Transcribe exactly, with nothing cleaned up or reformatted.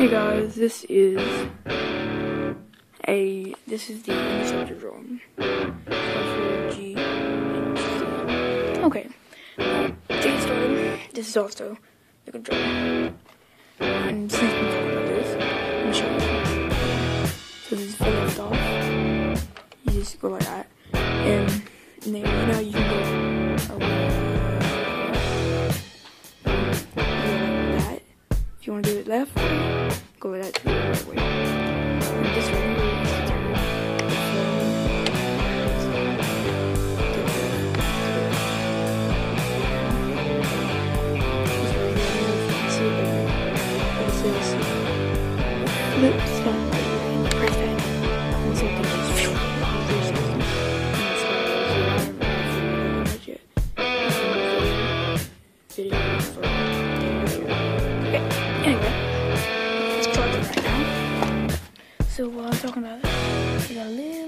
Hey guys, this is a this is the interceptor drone. G. Okay. Uh, J started. This is also the controller. And since we're talking about this, let me show you. So this is for lift off. You just go like that, and then you know you can go around like that. If you want to do it left way, go like that to the right way. And this way is to turn the phone. Flip step, press that, and so it goes phew, three seconds. And that's how it goes. I don't remember if you video for okay, anyway, it's charging right now. So while I'm talking about it, we got a little